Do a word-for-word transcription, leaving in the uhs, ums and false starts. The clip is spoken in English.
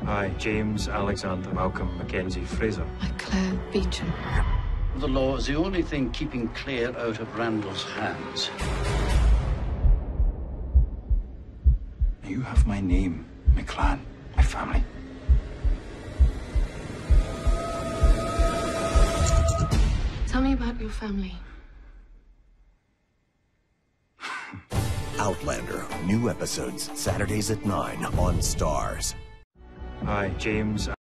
I, James Alexander Malcolm Mackenzie Fraser. I, Claire Beecham. The law is the only thing keeping Claire out of Randall's hands. You have my name, my clan, my family. Tell me about your family. Outlander. New episodes Saturdays at nine on Stars. I, James